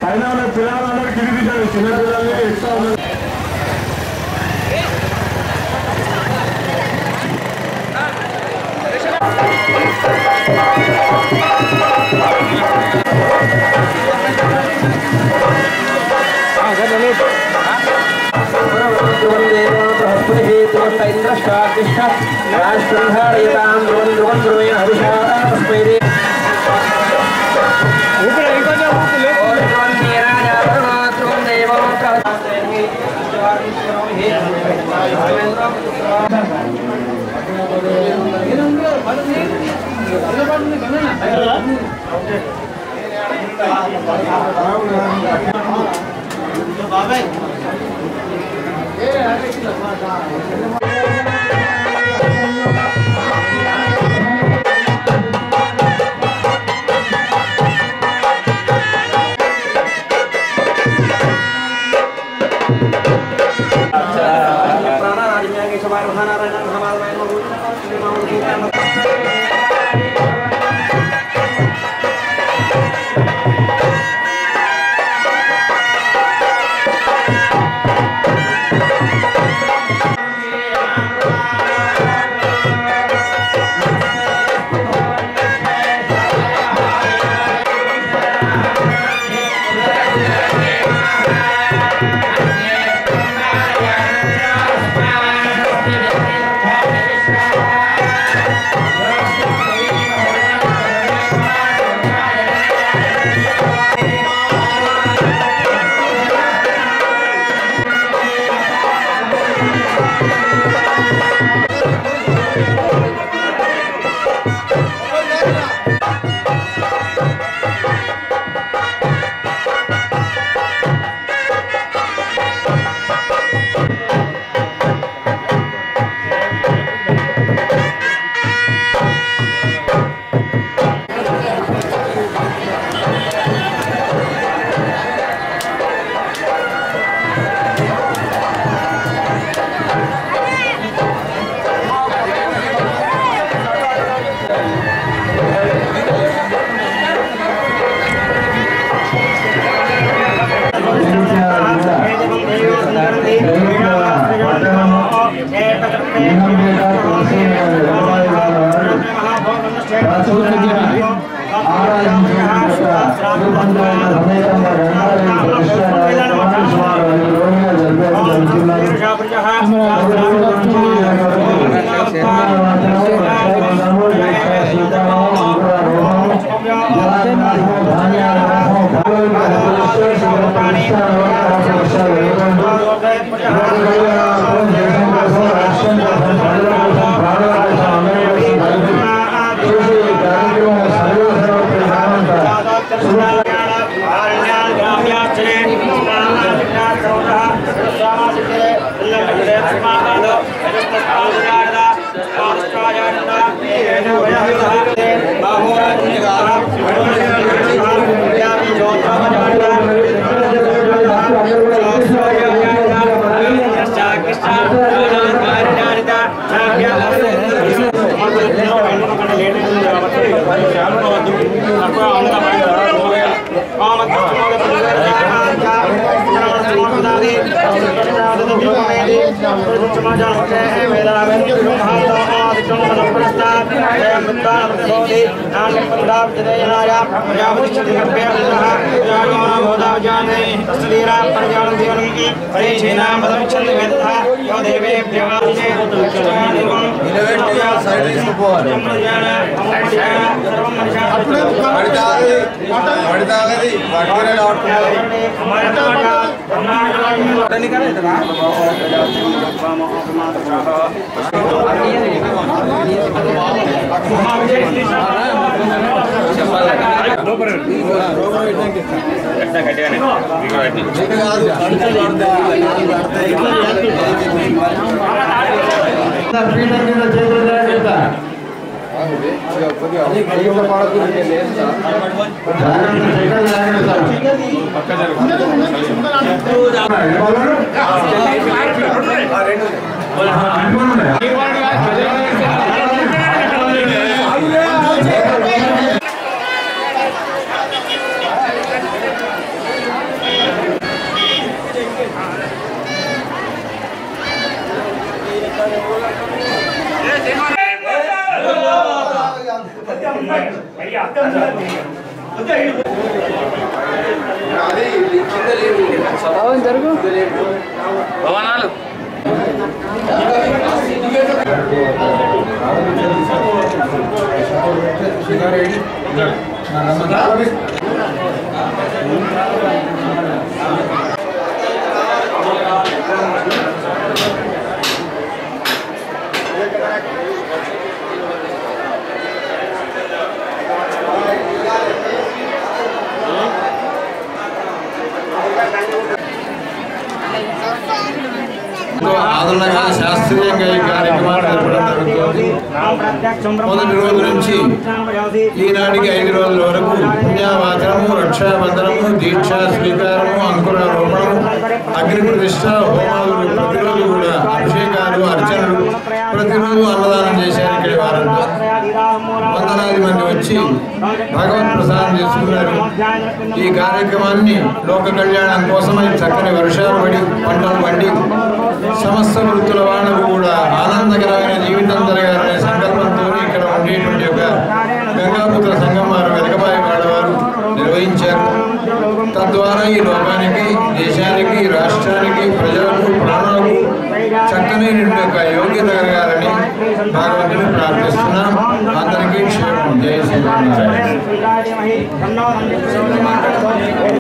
అయినా పిల్లలందరూ కింది తీశారు, చిన్న పిల్లల్ని ఎక్కువ ఉన్నారు. భవనాలు ఆదరణగా శాస్త్రీయంగా ఈ కార్యక్రమాలు జరపడం జరుగుతుంది. మొదటి రోజు నుంచి ఈనాటికి 5 రోజుల వరకు పుణ్యావాచనము, రక్షాబంధనము, దీక్షా స్వీకారము, అంకురారోపణము, అగ్ని ప్రతిష్ట, హోమాలు, ప్రతిరోజు కూడా అభిషేకాలు, అర్చనలు, ప్రతిరోజు అన్నదానం చేశారు. ఇక్కడి వారంతా వందలాది మంది వచ్చి భగవత్ ప్రసాదం చేసుకున్నారు. ఈ కార్యక్రమాన్ని లోక కళ్యాణం కోసమై చక్కని వర్షాలు పడి పంటలు పండి సమస్త వృత్తుల వాళ్ళకు కూడా ఆనందకరమైన జీవితం జరగాలనే సంకల్పంతో ఇక్కడ ఉండేటువంటి ఒక గంగాపుత్ర సంఘం వారు వెనకబాయి వాడవారు నిర్వహించారు. తద్వారా ఈ లోకానికి, దేశానికి, రాష్ట్రానికి, ప్రజలకు, ప్రాణులకు చక్కని యొక్క యోగ్యత కలగాలని భగవంతుని ప్రార్థిస్తున్నాం. అందరికీ క్షేమం. జై శ్రీరామ్.